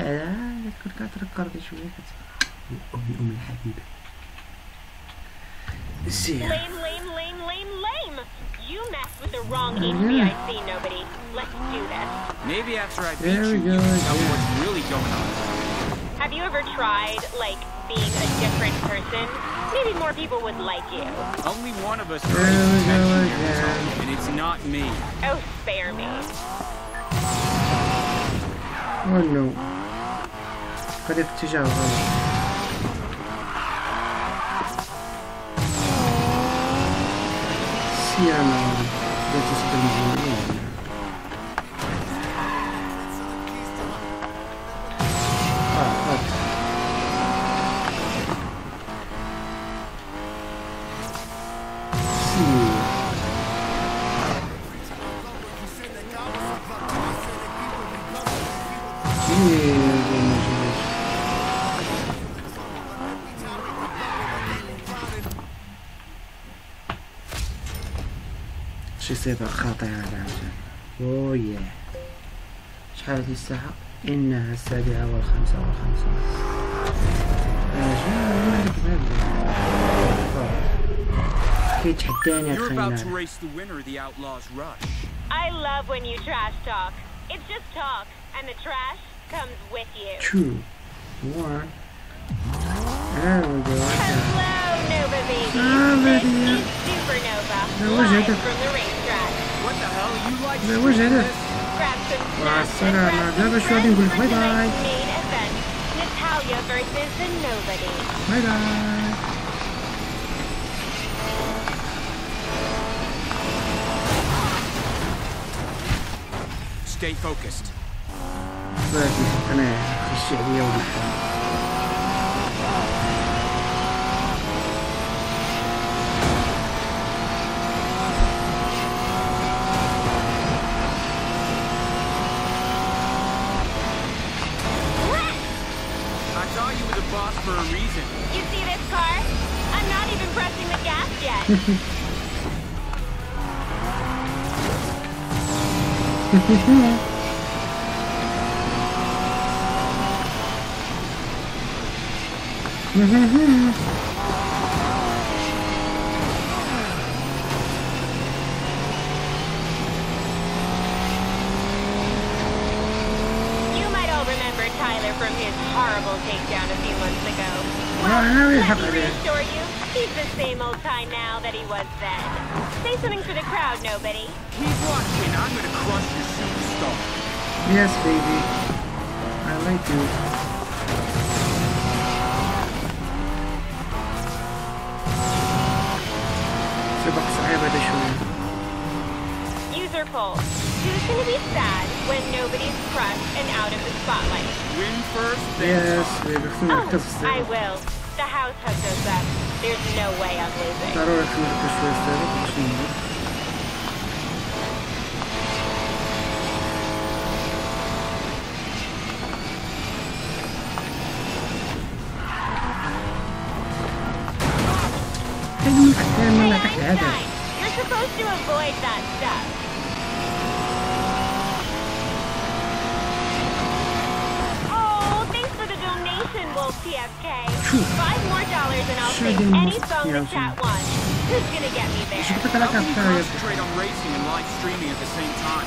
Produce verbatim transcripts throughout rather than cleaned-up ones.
لا تكون كتركركي شويه امي امي الحبيبه. Lame, lame, lame, lame, lame. You messed with the wrong H B I C, nobody. Let's do this. Maybe after I beat you, you can tell me what's really going on. Have you ever tried, like, being a different person? Maybe more people would like you. Only one of us craves attention here, Natalia, and it's not me. Oh, spare me. Oh no. قد اتجاه غلط. سيانا لا تستنزلون. شي صفة خاطئة هذا. اوه ياه. شحال هذه الساعة؟ إنها السابعة والخمسة والخمسة. أجل مالك بهذا. كيتحداني You're about to أخينا. race the winner of the Outlaws Rush. I love when you trash talk. It's just talk, and the trash comes with you. Two, one. There we go. Hello, Nova baby. Ah, This baby. is Supernova, That was live it. from the racetrack. What the hell? You like That was it. this? Grab some مع snacks and السلامة. grab دابا some شو غادي نقول لك؟ friends باي for باي. tonight's main event. Natalia versus the Nobody. باي باي. Stay focused. باقي أنا خشي عليا ونحن. I thought you were the boss for a reason. You see this car? I'm not even pressing the gas yet. You might all remember Tyler from his horrible takedown a few months ago. Well, Yeah, we let have me it. reassure you, he's the same old Ty now that he was then. Say something for the crowd, Nobody. Keep watching. I'm gonna crush your superstar. Yes, baby. I like you. سباق صعيب هذا شوية. User poll. Who's gonna be sad when nobody's crushed and out of the spotlight? Win first, then Yes, talk. baby. خصنا Oh, نركز I السباق. will. The house hooked us up. There's no way I'm losing. ضروري خصنا نركز شوية السباق باش نوصل. خليك دايما Hey, تحت الهدف. Einstein, you're supposed to avoid that stuff. Oh, thanks for the donation, Wolf T F K. Five more dollars and I'll Sure take didn't any Wolf song the T F K. chat wants. Who's gonna get me there? شفت How لك can you أكثر يا concentrate on racing and live streaming at the same time?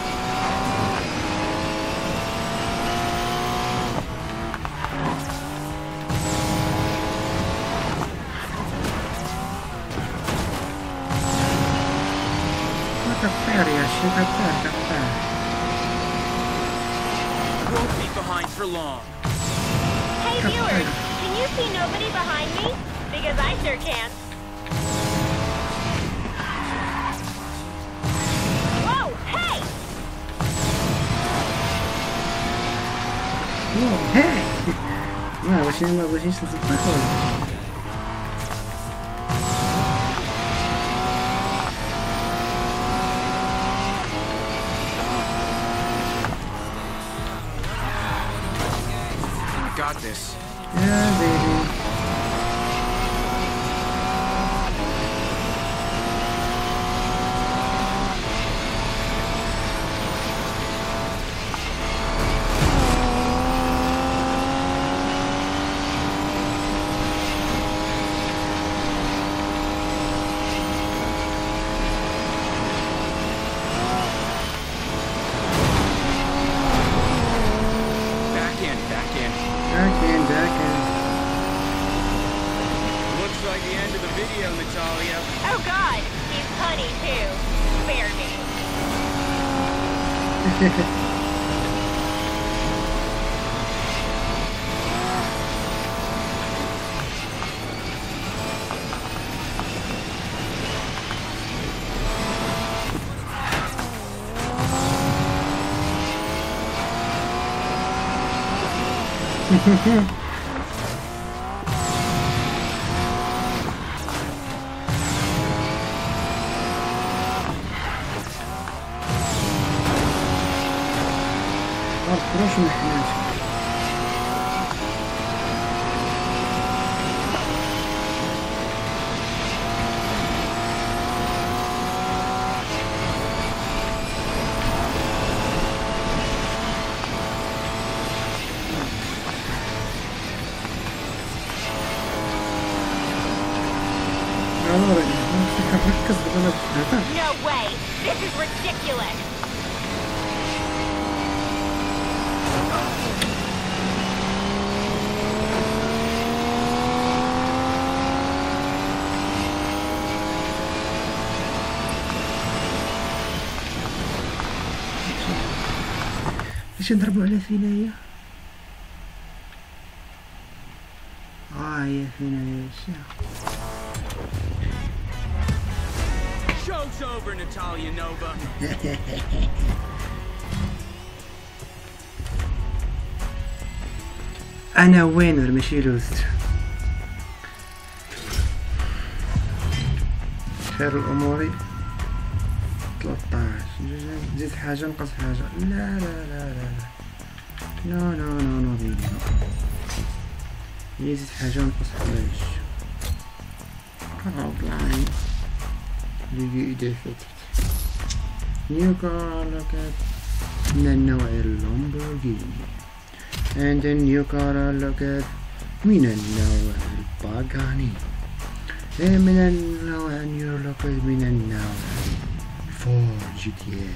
كفار يا شي كفار كفار. Won't be behind for long. Hey viewers, can you see nobody behind me? Because I sure can. Whoa, hey! Whoa, hey! ما باش ما باش نصدق ولا. Got this. Yeah, baby. روش محناش No way! This is ridiculous! ليش نضربوا على ثنايا؟ اه يا ثنايا الشيخ. Show's over, Natalia Nova. أنا وينر ماشي لوست. خير الأمور ثلاثطاش. زيد حاجة نقص حاجة. لا لا لا لا لا. نو نو نو نو بيبي نو. يزيد حاجة نقص حاجة. أوبلاين. لقي إيدي فتت. نيو كار لوكات من النوع اللامبورغيني. and a new car لوكات من النوع الباغاني. من النوع نيو لوكات من النوع فورد جي تي اي.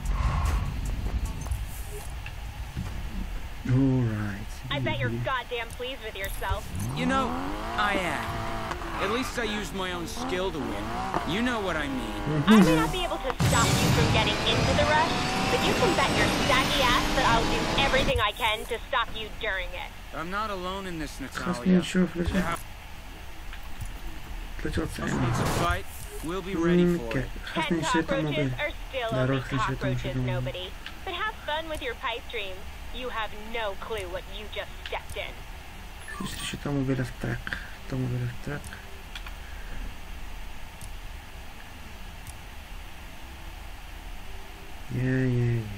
Alright. I bet you're goddamn pleased with yourself. You know, I am. At least I used my own skill to win. You know what I mean. I may not be able to stop you from getting into the rush, but you can bet your saggy ass that I'll do everything I can to stop you during it. I'm not alone in this, خاصني Natalia. نشوف ليش The ثلاثة house وتسعين. needs a fight. We'll be ready for اوكي it. خاصني Ten نشري cockroaches طوموبيل. are still لا only روح نشري cockroaches, طوموبيل. nobody. But have fun with your pipe dreams. You have no clue what you just stepped in. نشري شي طوموبيلة في الطريق. طوموبيلة في الطريق. يا يا يا.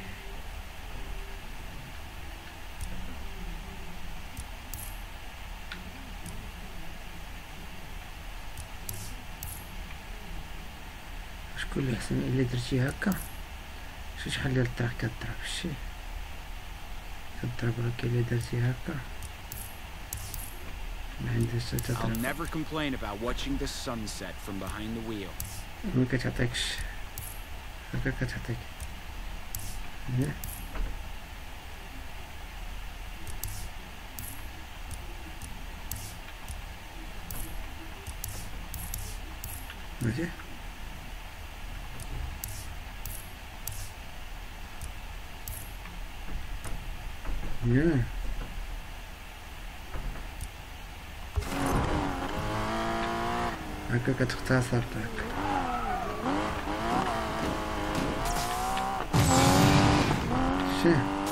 شكون اللي احسن الا درتي هكا؟ شي شحال ديال الطريق كضرب شي كضرب راك الا درتي هكا ما عندهاش حتى I'll طريق. never complain about watching the sunset from behind the wheel. ما كتعطيكش هكا كتعطيك هنا. ماشي ياه هكا كتختصر الطريق. شي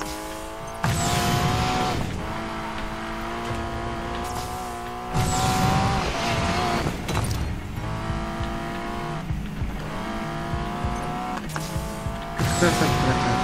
كتختصر الطريق.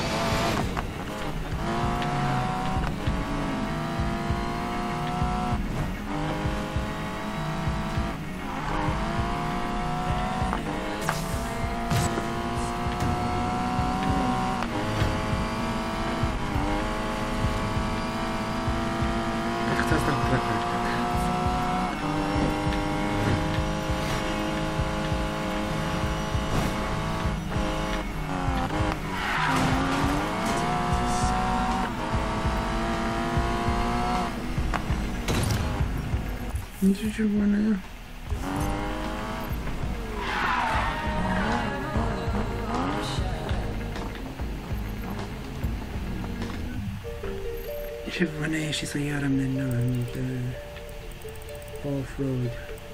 اختصر الطريق. نجي نشوفو انايا شوف هنا شي سيارة من النوع اوف رود.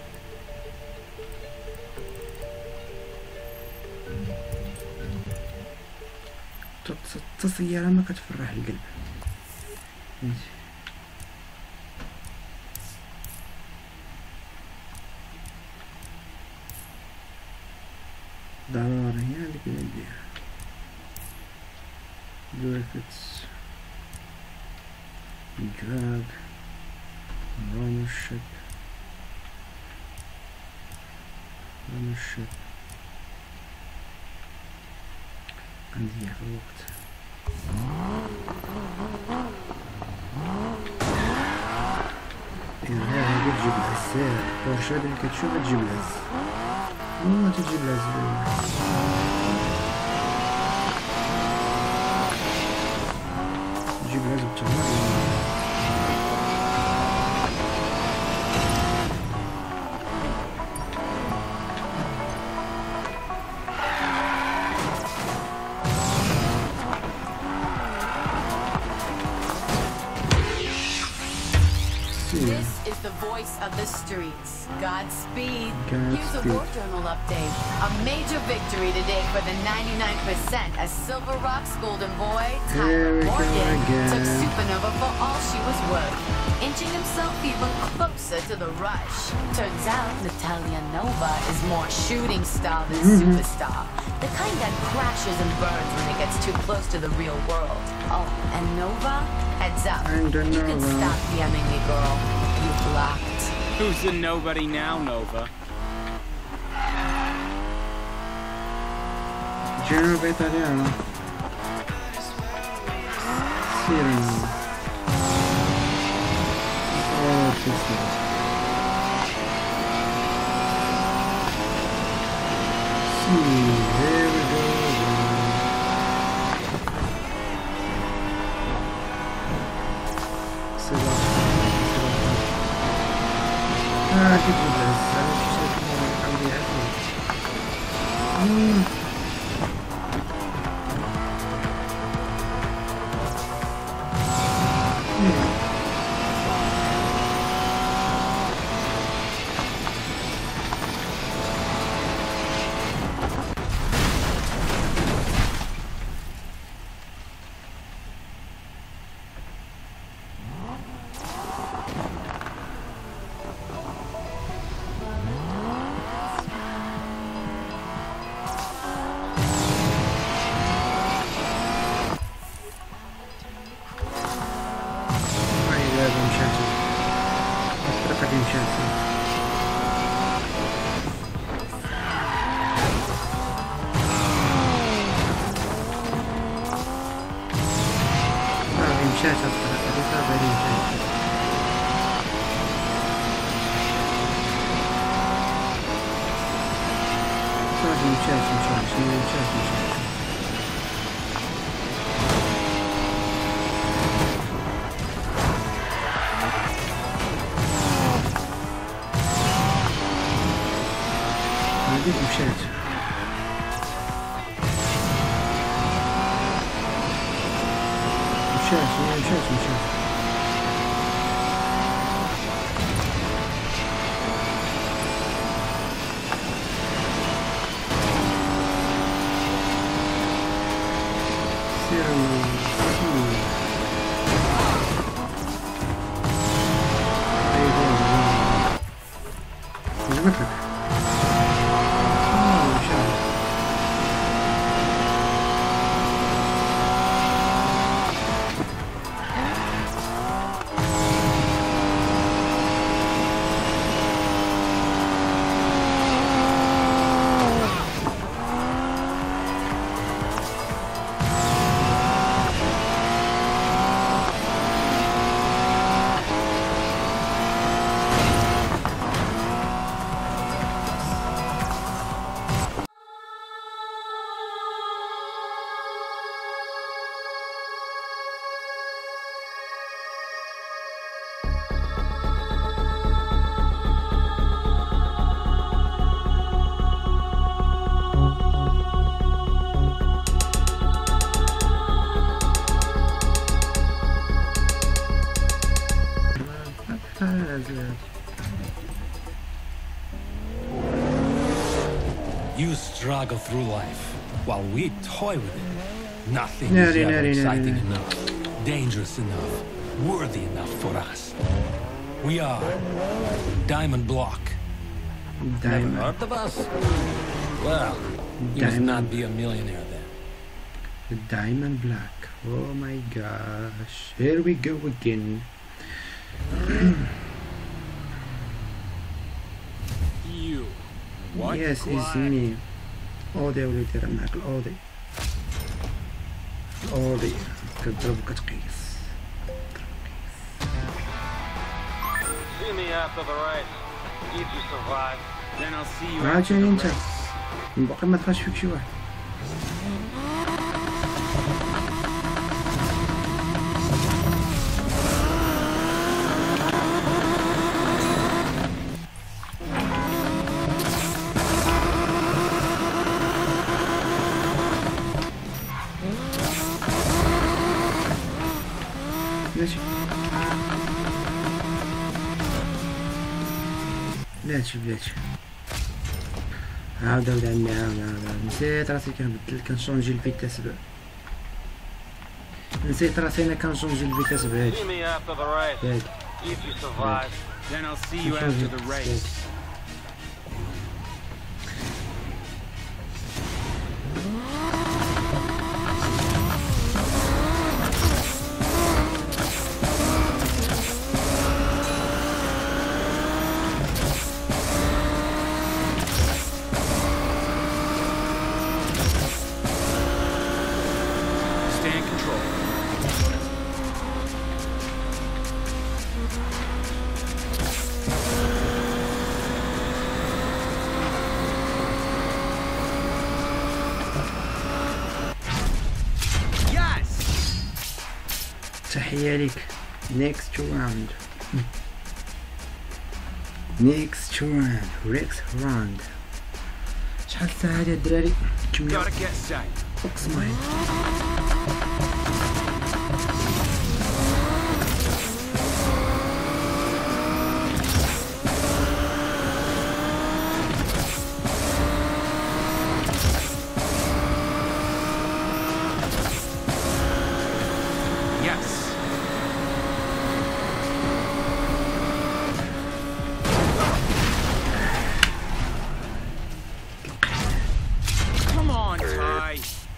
السيارة ما كتفرح القلب. ضروري هي هذيك اللي نديرها. جرافيكس drag ownership ownership نضيع في الوقت. إذا هذه تجيب لها السعر بورشة اللي كتشوفها تجيب لها والله تجيب لها زبون. تجيب لها زبون. This is the voice of the streets. Godspeed. Godspeed. Here's a War Journal update. A major victory today for the ninety-nine percent as Silver Rock's golden boy, Tyler Morgan, took Supernova for all she was worth, inching himself even closer to the rush. Turns out Natalia Nova is more shooting star than mm-hmm. superstar. The kind that crashes and burns when it gets too close to the real world. Oh, and Nova? Heads up. You can stop DMing me, girl. You blocked. Who's the nobody now, Nova? General Italiano. Sireno. Oh, sì. Sì, there we go. Ah, che bellezza, non ci sono più modo di cambiare. Mm. Mm. هذيك مشات مشات مشات مشات struggle through life while we toy with it. Nothing No, is no, ever no, no, exciting no, no. enough, dangerous enough, worthy enough for us. We are Diamond Block. Never Diamond. heard of us? Well, you must Diamond. not be a millionaire then. The Diamond Black. Oh my gosh. Here we go again. You. What? Yes, it's me. أوضي وليدي راه معاك الأوضي. الأوضي كتضرب وكتقيس. See me after the race. If you survive. Then I'll see you عاد after جاني the انت. race. باقي ما دخلش فيك شي واحد. ماشي. بلاتي بلاتي. عاود عاود عمي عاود عاود عاود نسيت راسي كنبدل كنشونجي الفيتاس ب نسيت راسي انا كنشونجي الفيتاس بهادي See me after the race. بهادي If you survive. Then I'll see you after the race. Stay in control. Yes! تحية ليك. next round next round next round شحال الساعة هادي الدراري؟ كملوا Gotta get set. اقسماين. Yes. Come on, Ty.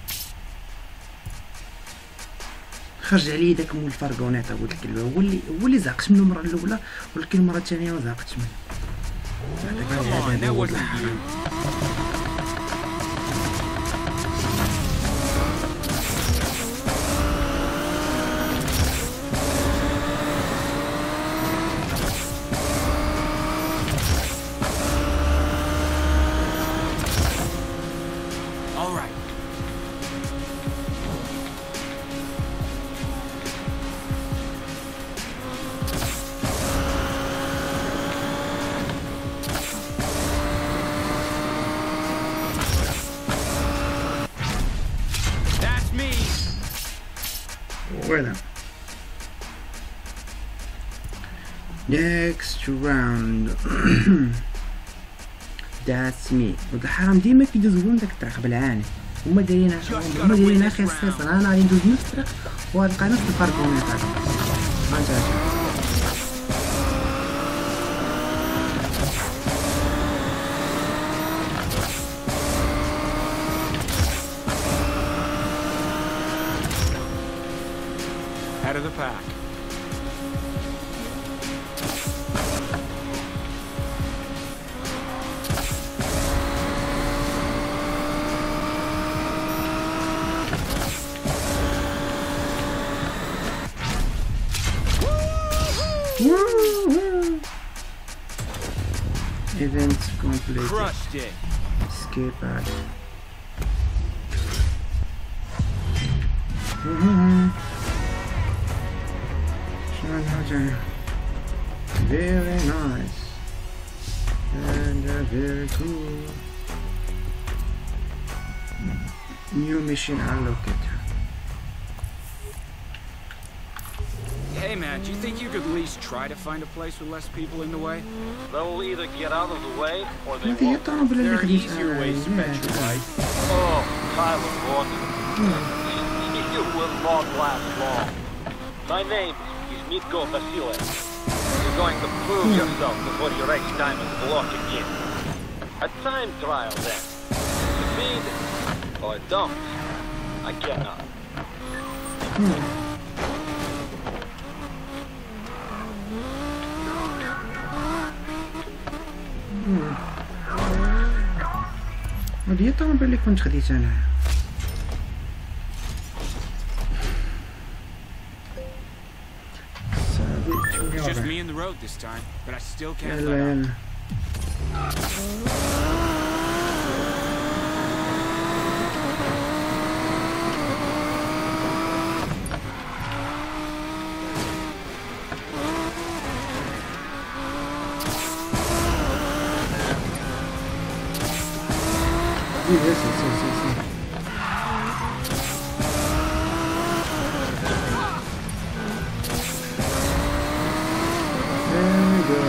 خرج عليه داك مول الفرقونات قلت لك هو اللي هو اللي زعقت منه المره الاولى ولكن المره الثانيه ما زعقتش منه. Come on, that wasn't you. All right. That's me. ولا next round that's me. ولد الحرام ديما كيدوزو من داك الطريق بالعاني هما دايرين هما دايرين خير السيسر انا غادي ندوز نفس الطريق وغنلقى نفس الفرقونات هذا. هانت هانت Head of the pack. event completed. Crushed it. Escape out. Very nice and uh, very cool. New mission unlocked. Hey Hey man, do you think you could at least try to find a place with less people in the way? They'll either get out of the way or they هذه هي won't. الطنابل اللي There are خديت easier أنا ways to match your life. Oh, Tyler Gordon. You will not last long. My name is Mitko Vasile. You're going to prove yourself before you race Diamond Block again. A time trial then. Succeed or don't. I cannot. هذه هي الطنابل اللي كنت خديت أنا. It's just me in the road this time, but I still can't يلا let up. يلا. Oui, oui, c'est ça, c'est ça. There we go.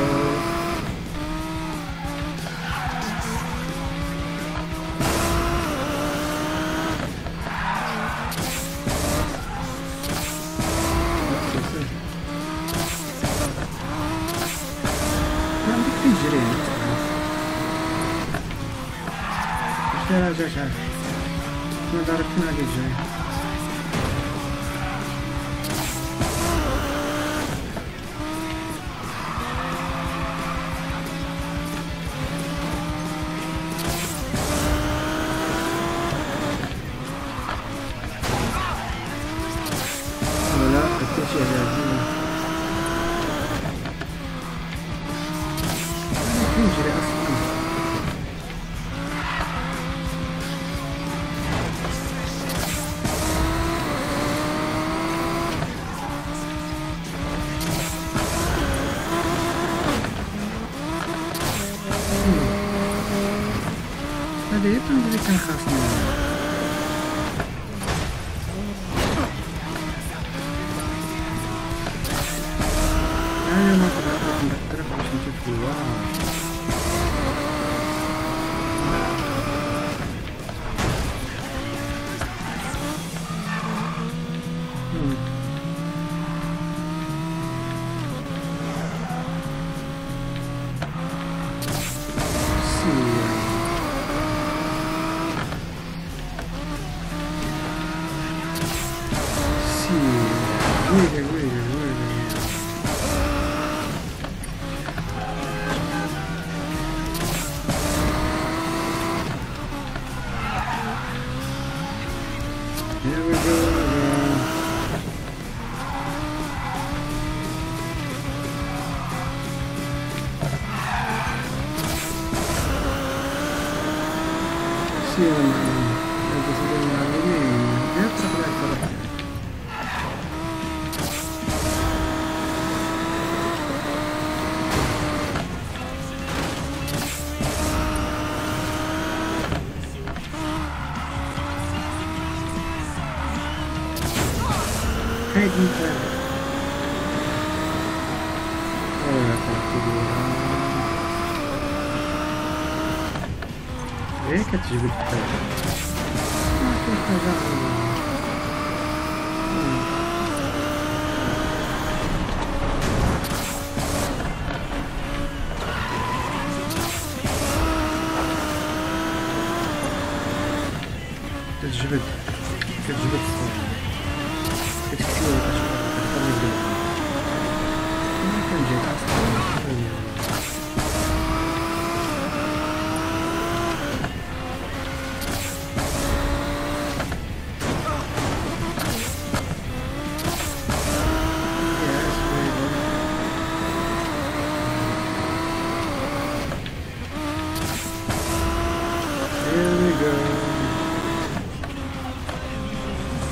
ما عندك تجري لا لا جاش عارف ما ضربتنا هذه الجاي ولا حتى شي هذه تجري اصلا هذا هي الطنجة اللي كان خاص منها أنا ما قدرت نذكرك باش نشوف الواو Really, really, really. Here we go again. See you in my room. I just didn't have any name. That's a black product. Hey, Ethan. Oh, that's not good. هيك تجيب الحاجة. ما في حاجة. تجبد. تجبد الصوت. كتكسير كتفرج ما كان جاي أصلا. Here we go.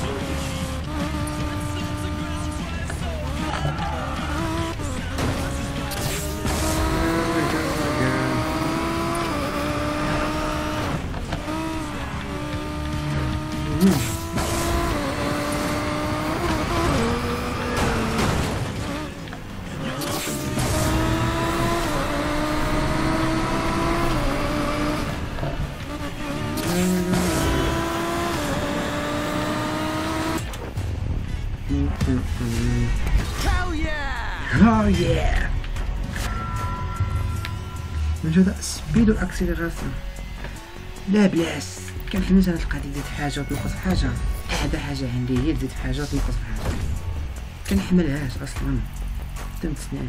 Hell yeah! Oh yeah! من جد سبيد واكسيليراسيون. لا بلاس كنحمس انا تلقى تزيد في حاجه وتنقص في حاجه. اعدى حاجه عندي هي تزيد في حاجه وتنقص في حاجه. كنحملهاش اصلا تم سناني.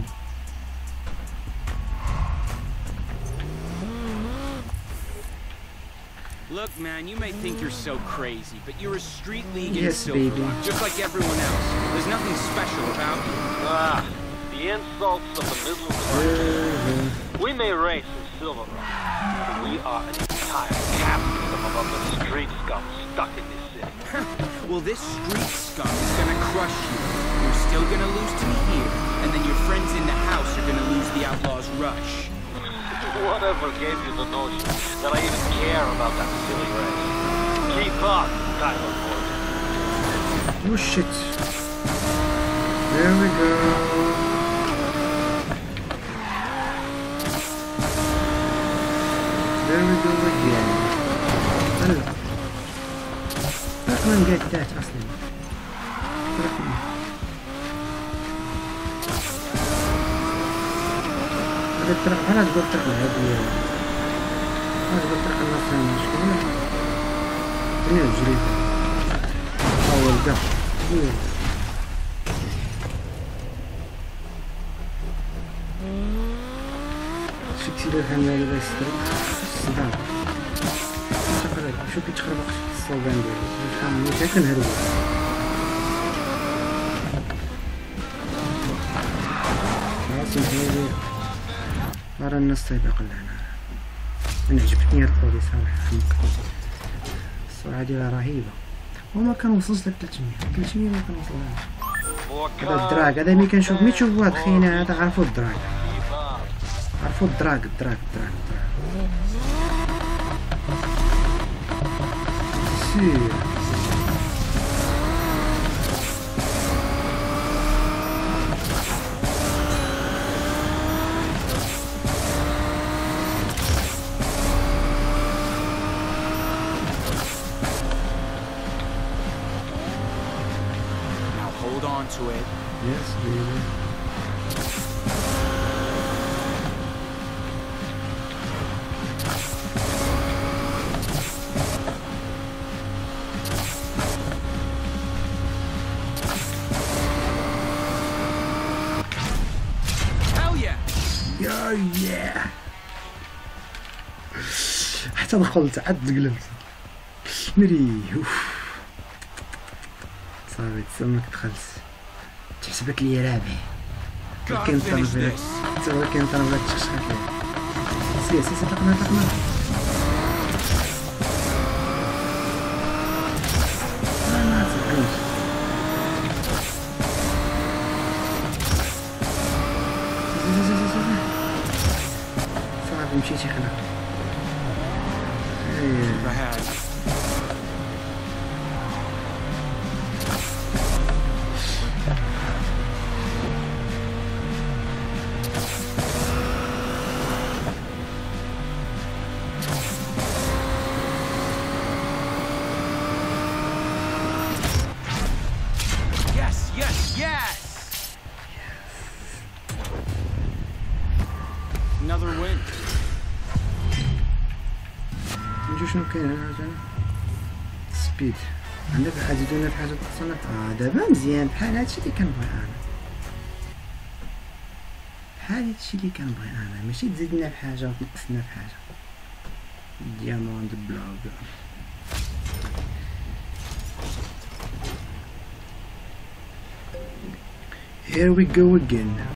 Look, man, you may think you're so crazy, but you're a street league in Yes, Silver baby. Rock, just like everyone else. There's nothing special about you. Ah, the insults of the middle class. We may race in Silver Rock, but we are an entire caste system of other street scum stuck in this city. Well, this street scum is gonna crush you. You're still gonna lose to me here, and then your friends in the house are gonna lose the Outlaws' rush. Whatever gave you the notion that I even care about that silly race? Keep up, Tyler Morgan. Oh shit. There we go. There we go again. هلا. رقم مقادات اصلا. رقم. هذا الطريق هذا تقول الطريق العادية. هذا تقول الطريق النصرانية شكون؟ هنا الجريدة. أول ده. شفتي لو كان هذا باش يسترق الصدام. شو كيتخربق الصوبان ديالو. فهمني حتى كنهرب. خلاص نهيري. راه الناس تيبقى لهنا. انا عجبتني هاد البولي صراحه حمقتني. السرعه ديالها رهيبه وما كنوصلش لك ثلاثمية ثلاثمية ما كنوصلهاش. هذا الدراك هذا ملي كنشوف ملي تشوف واحد خينا هذا عرفوا الدراك عرفوا الدراك الدراك الدراك الدراك سير. To it. Yes, baby. Hell yeah! يا يا حتى دخلت عاد قلبت مري. صافي تسمك دخلت تحسبت لي رابح ولكن طلبت ولكن طلبت تشخشخت لي سي سي سي طقنا طقنا ما تصدقوش صافي مشيتي خلاص. Another win. نشوف شنو كاين هنا عاوتاني. سبيد عندك حاجتنا في حاجة تصنف. اه دابا مزيان بحال هادشي اللي كنبغي انا بحال هادشي اللي كنبغي انا ماشي تزيدنا في حاجة وتنقصنا في حاجة. دياموند بلوك. Here we go again.